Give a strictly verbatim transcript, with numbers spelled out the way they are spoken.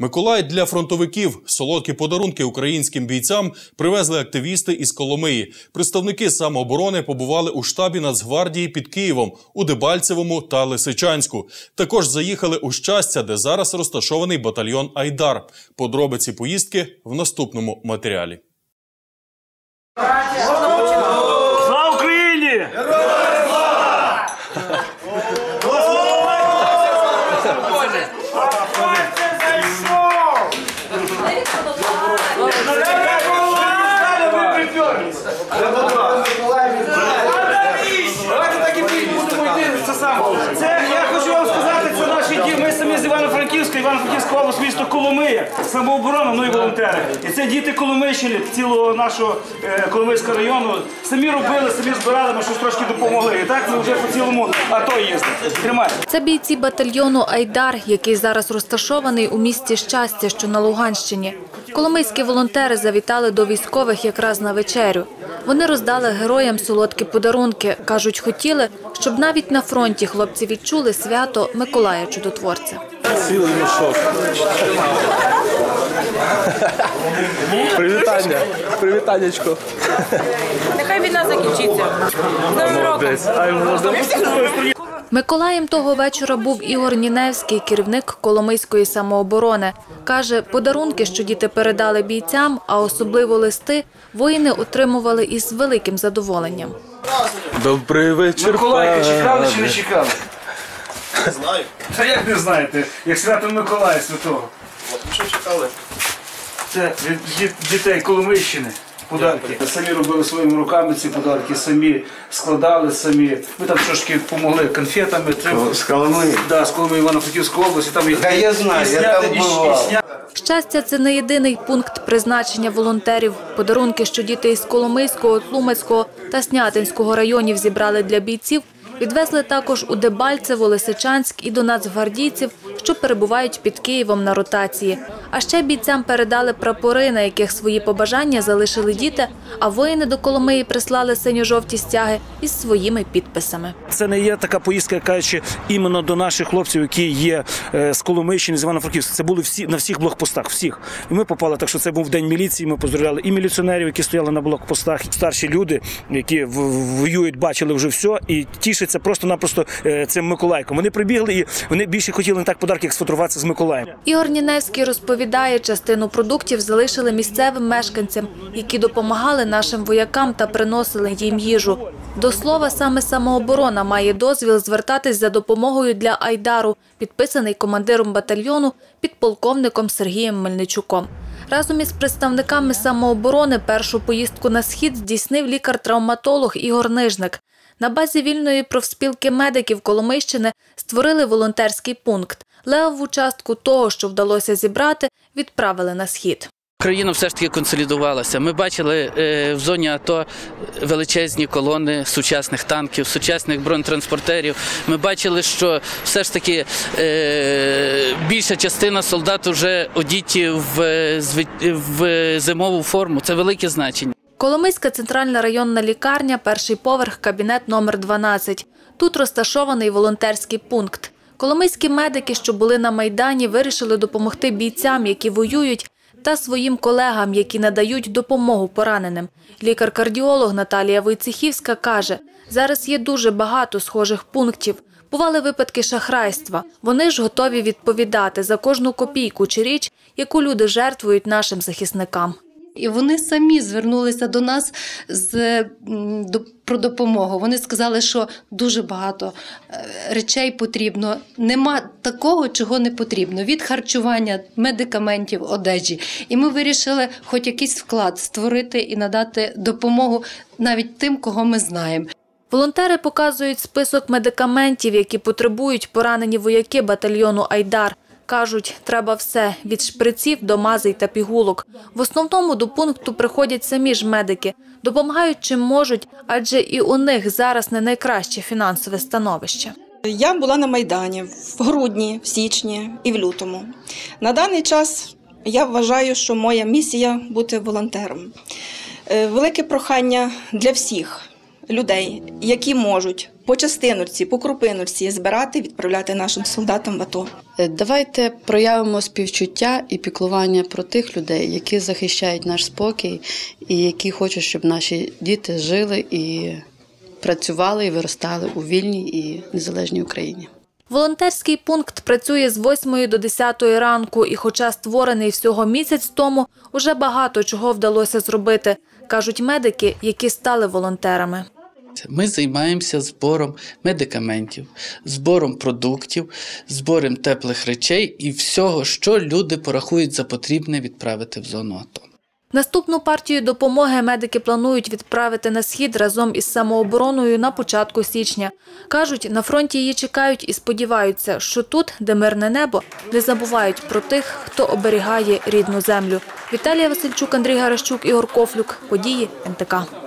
Миколай для фронтовиків. Солодкі подарунки українським бійцям привезли активісти із Коломиї. Представники самооборони побували у штабі Нацгвардії під Києвом, у Дебальцевому та Лисичанську. Також заїхали у Щастя, де зараз розташований батальйон «Айдар». Подробиці поїздки в наступному матеріалі. Слава Україні! Це, я хочу вам сказати, це наші діти. Ми самі з Івано-Франківська, Івано-Франківська область, місто Коломия, самооборона, ну і волонтери. І це діти Коломийщини, цілого нашого е, Коломийського району. Самі робили, самі збирали, ми щось трошки допомогли. І так ми вже по цілому АТО їздимо. Тримайте. Це бійці батальйону «Айдар», який зараз розташований у місті Щастя, що на Луганщині. Коломийські волонтери завітали до військових якраз на вечерю. Вони роздали героям солодкі подарунки. Кажуть, хотіли, щоб навіть на фронті хлопці відчули свято Миколая Чудотворця. Цілий мішок. Привітання. Привітаннячко. Нехай війна закінчиться. З Новим роком! Миколаєм того вечора був Ігор Ніневський, керівник Коломийської самооборони. Каже, подарунки, що діти передали бійцям, а особливо листи, воїни отримували із великим задоволенням. Добрий вечір, Миколайка чекали чи не чекали? Не знаю. Та як не знаєте, як свято Миколая Святого. От, що чекали? Це від дітей Коломийщини. Подарки. Самі робили своїми руками ці подарки, самі складали, самі. Ми там трошки допомогли конфетами. З Коломиї? Так, з Коломиї, Івано-Франківської області. Там їх Та я знаю, я там бував. Щастя – це не єдиний пункт призначення волонтерів. Подарунки, що діти із Коломийського, Тлумацького та Снятинського районів зібрали для бійців, відвезли також у Дебальцево, Лисичанськ і до нацгвардійців, що перебувають під Києвом на ротації. А ще бійцям передали прапори, на яких свої побажання залишили діти, а воїни до Коломиї прислали синьо-жовті стяги із своїми підписами. Це не є така поїздка, кажучи, іменно до наших хлопців, які є з Коломийщини, з Івано-Франківська. Це були всі, на всіх блокпостах, всіх. І ми попали, так що це був День міліції, ми поздравляли і міліціонерів, які стояли на блокпостах, старші люди, які воюють, бачили вже все, і тішаться просто-напросто цим Миколайком. Вони прибігли і вони більше хотіли не так подарки, як сфотографуватися з Миколаєм. Ігор Ніневський розповідає, частину продуктів залишили місцевим мешканцям, які допомагали нашим воякам та приносили їм їжу. До слова, саме самооборона має дозвіл звертатись за допомогою для «Айдару», підписаний командиром батальйону підполковником Сергієм Мельничуком. Разом із представниками самооборони першу поїздку на схід здійснив лікар-травматолог Ігор Нижник. На базі вільної профспілки медиків Коломийщини створили волонтерський пункт. Левову частку того, що вдалося зібрати, відправили на схід. Країна все ж таки консолідувалася. Ми бачили е, в зоні АТО величезні колони сучасних танків, сучасних бронетранспортерів. Ми бачили, що все ж таки е, більша частина солдат вже одіті в, в зимову форму. Це велике значення. Коломийська центральна районна лікарня, перший поверх, кабінет номер дванадцять. Тут розташований волонтерський пункт. Коломийські медики, що були на Майдані, вирішили допомогти бійцям, які воюють, та своїм колегам, які надають допомогу пораненим. Лікар-кардіолог Наталія Войцехівська каже, зараз є дуже багато схожих пунктів. Бували випадки шахрайства. Вони ж готові відповідати за кожну копійку чи річ, яку люди жертвують нашим захисникам. І вони самі звернулися до нас з, до, про допомогу. Вони сказали, що дуже багато речей потрібно. Нема такого, чого не потрібно. Від харчування, медикаментів, одежі. І ми вирішили хоч якийсь вклад створити і надати допомогу навіть тим, кого ми знаємо. Волонтери показують список медикаментів, які потребують поранені вояки батальйону «Айдар». Кажуть, треба все – від шприців до мазей та пігулок. В основному до пункту приходять самі ж медики. Допомагають чим можуть, адже і у них зараз не найкраще фінансове становище. Я була на Майдані в грудні, в січні і в лютому. На даний час я вважаю, що моя місія – бути волонтером. Велике прохання для всіх людей, які можуть по частиночці, по крупиночці збирати, відправляти нашим солдатам в АТО. Давайте проявимо співчуття і піклування про тих людей, які захищають наш спокій і які хочуть, щоб наші діти жили і працювали і виростали у вільній і незалежній Україні. Волонтерський пункт працює з восьмої до десятої ранку, і хоча створений всього місяць тому, уже багато чого вдалося зробити, кажуть медики, які стали волонтерами. Ми займаємося збором медикаментів, збором продуктів, збором теплих речей і всього, що люди порахують за потрібне відправити в зону АТО. Наступну партію допомоги медики планують відправити на схід разом із самообороною на початку січня. Кажуть, на фронті її чекають і сподіваються, що тут, де мирне небо, не забувають про тих, хто оберігає рідну землю. Віталія Васильчук, Андрій Гаращук, Ігор Кофлюк. Події ен те ка.